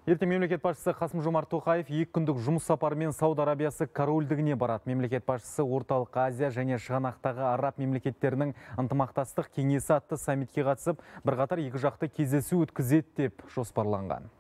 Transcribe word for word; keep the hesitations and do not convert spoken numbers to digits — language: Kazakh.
Ертең мемлекет басшысы Қасым-Жомарт Тоқаев екі күндік жұмыс сапарымен Сауд Арабиясы корольдігіне барады. Мемлекет басшысы Орталық Азия және шығанақтағы араб мемлекеттерінің ынтымақтастық кеңесі атты саммитке қатысып, бірқатар екі жақты кездесу өткізеді деп жоспарланған.